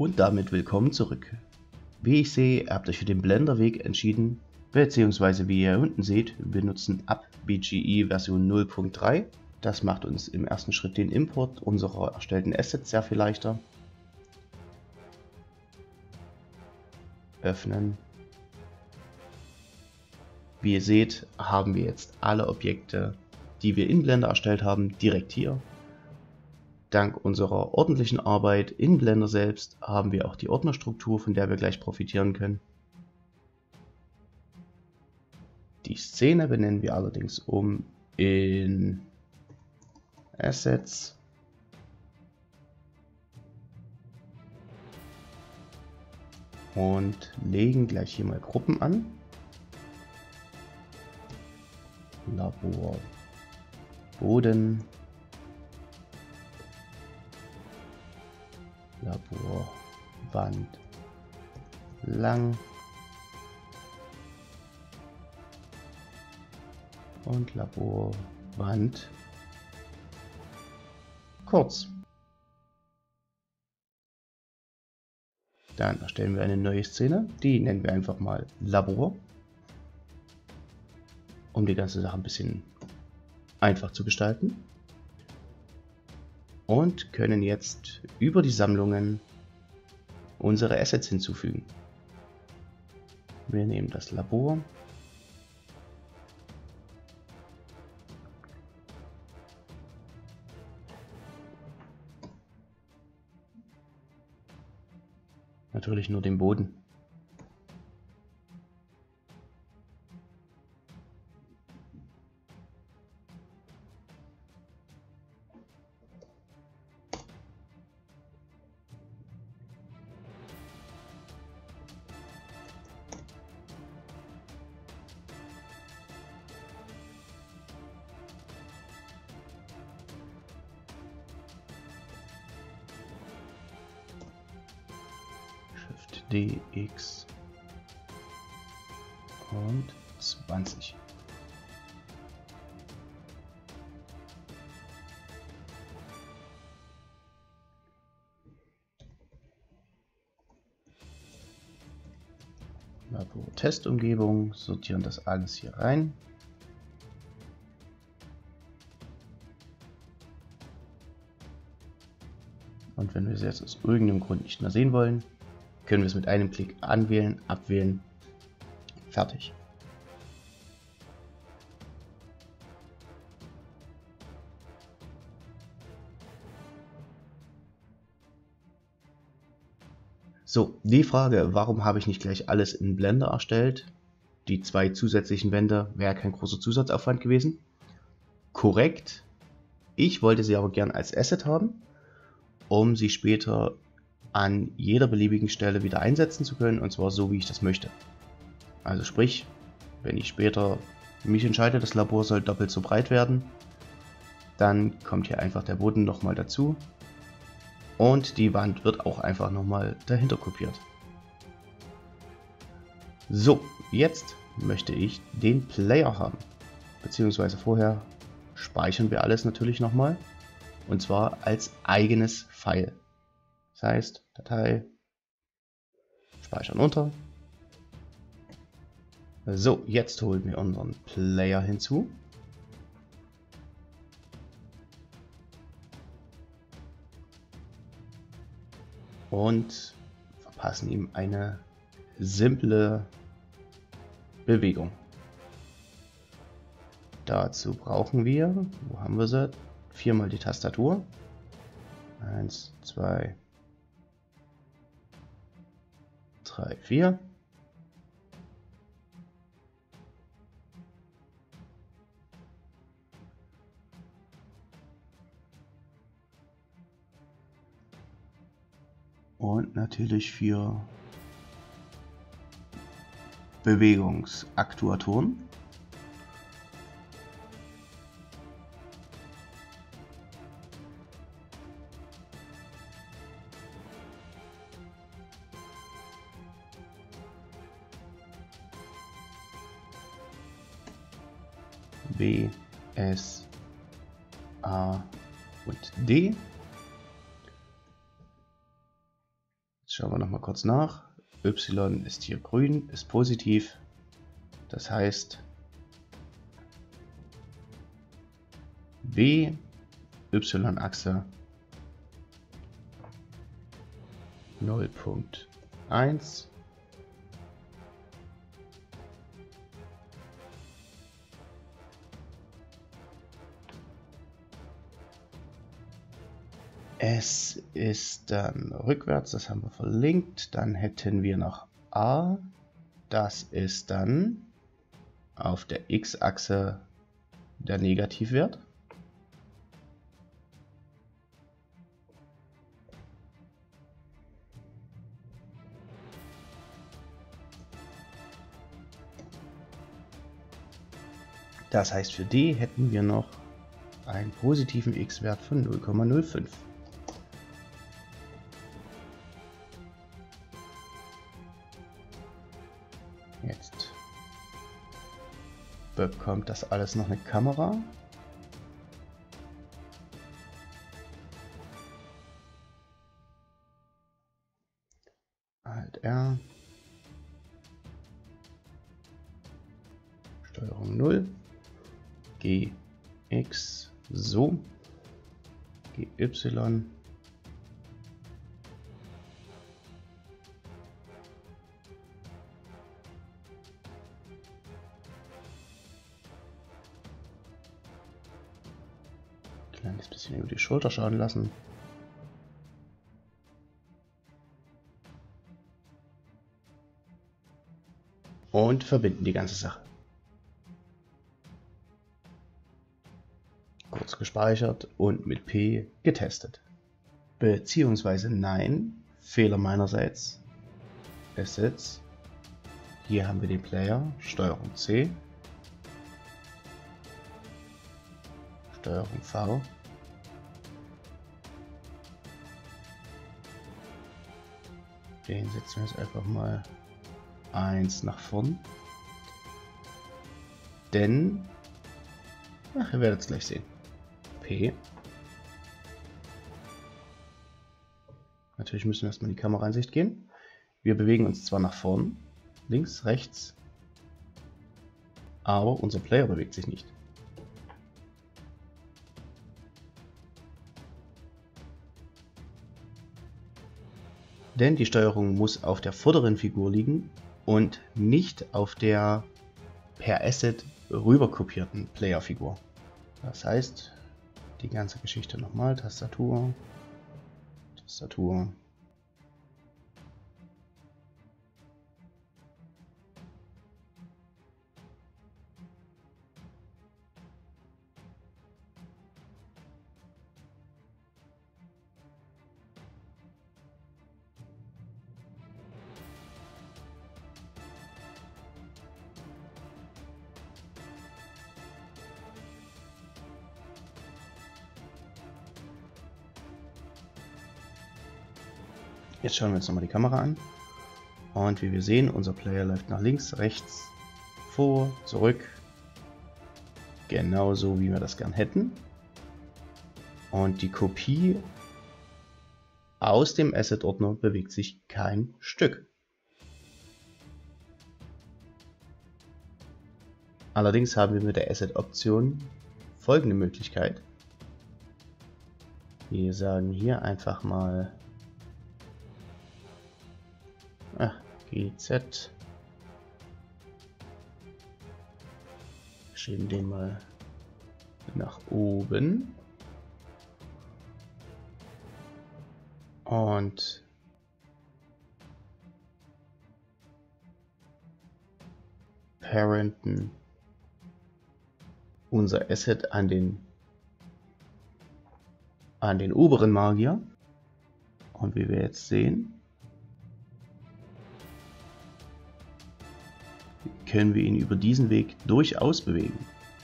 Und damit willkommen zurück. Wie ich sehe, habt ihr euch für den Blender-Weg entschieden, beziehungsweise wie ihr unten seht, wir nutzen AppBGE Version 0.3. Das macht uns im ersten Schritt den Import unserer erstellten Assets sehr viel leichter. Öffnen. Wie ihr seht, haben wir jetzt alle Objekte, die wir in Blender erstellt haben, direkt hier. Dank unserer ordentlichen Arbeit in Blender selbst haben wir auch die Ordnerstruktur, von der wir gleich profitieren können. Die Szene benennen wir allerdings um in Assets und legen gleich hier mal Gruppen an. Labor, Boden, Labor, Wand, lang und Labor, Wand, kurz. Dann erstellen wir eine neue Szene, die nennen wir einfach mal Labor, um die ganze Sache ein bisschen einfach zu gestalten. Und können jetzt über die Sammlungen unsere Assets hinzufügen. Wir nehmen das Labor. Natürlich nur den Boden. DX und 20. Labor-Testumgebung, sortieren das alles hier rein. Und wenn wir es jetzt aus irgendeinem Grund nicht mehr sehen wollen, können wir es mit einem Klick anwählen, abwählen, fertig. So, die Frage, warum habe ich nicht gleich alles in Blender erstellt? Die 2 zusätzlichen Wände wäre kein großer Zusatzaufwand gewesen. Korrekt. Ich wollte sie aber gern als Asset haben, um sie später an jeder beliebigen Stelle wieder einsetzen zu können, und zwar so, wie ich das möchte. Also sprich, wenn ich später mich entscheide, das Labor soll doppelt so breit werden, dann kommt hier einfach der Boden nochmal dazu und die Wand wird auch einfach nochmal dahinter kopiert. So, jetzt möchte ich den Player haben, beziehungsweise vorher speichern wir alles natürlich nochmal, und zwar als eigenes File. Das heißt, Datei, speichern unter. So, jetzt holen wir unseren Player hinzu. Und verpassen ihm eine simple Bewegung. Dazu brauchen wir, wo haben wir sie? 4-mal die Tastatur. 1, 2, 3, 4. Und natürlich 4 Bewegungsaktuatoren. B, S, A und D. schauen wir nochmal kurz nach. Y ist hier grün, ist positiv. Das heißt, W, Y-Achse 0.1. Es ist dann rückwärts, das haben wir verlinkt. Dann hätten wir noch A. Das ist dann auf der X-Achse der Negativwert. Das heißt, für D hätten wir noch einen positiven X-Wert von 0,05. Jetzt bekommt das alles noch eine Kamera. Alt R. Steuerung 0. GX so. GY. Kleines bisschen über die Schulter schauen lassen. Und verbinden die ganze Sache. Kurz gespeichert und mit P getestet. Beziehungsweise nein, Fehler meinerseits. Assets. Hier haben wir den Player, Steuerung C. Steuerung V. Den setzen wir jetzt einfach mal 1 nach vorn. Denn, ach, ihr werdet es gleich sehen. P. Natürlich müssen wir erstmal in die Kameraansicht gehen. Wir bewegen uns zwar nach vorn, links, rechts, aber unser Player bewegt sich nicht. Denn die Steuerung muss auf der vorderen Figur liegen und nicht auf der per Asset rüber kopierten Player-Figur. Das heißt, die ganze Geschichte nochmal, Tastatur, Tastatur. Jetzt schauen wir uns nochmal die Kamera an. Und wie wir sehen, unser Player läuft nach links, rechts, vor, zurück. Genauso wie wir das gern hätten. Und die Kopie aus dem Asset-Ordner bewegt sich kein Stück. Allerdings haben wir mit der Asset-Option folgende Möglichkeit. Wir sagen hier einfach mal GZ. Schieben den mal nach oben. Und parenten unser Asset an den oberen Magier. Und wie wir jetzt sehen, können wir ihn über diesen Weg durchaus bewegen.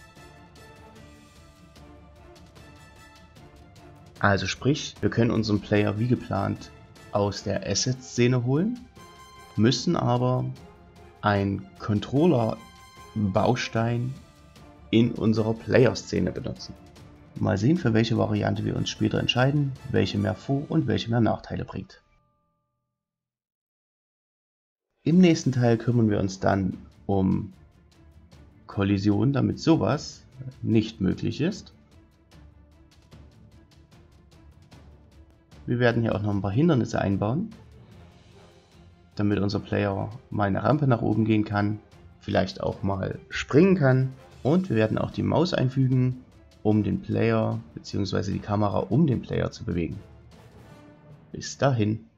Also sprich, wir können unseren Player wie geplant aus der Asset-Szene holen, müssen aber einen Controller-Baustein in unserer Player-Szene benutzen. Mal sehen, für welche Variante wir uns später entscheiden, welche mehr Vor- und welche mehr Nachteile bringt. Im nächsten Teil kümmern wir uns dann um Kollision, damit sowas nicht möglich ist. Wir werden hier auch noch ein paar Hindernisse einbauen, damit unser Player mal eine Rampe nach oben gehen kann, vielleicht auch mal springen kann. Und wir werden auch die Maus einfügen, um den Player bzw. die Kamera um den Player zu bewegen. Bis dahin.